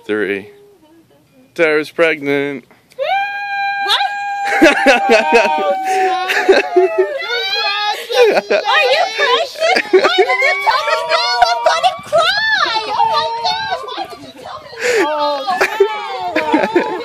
3. Tara's pregnant. What? Are you pregnant? Why did you tell me no? I'm gonna cry! Oh my gosh, why did you tell me no?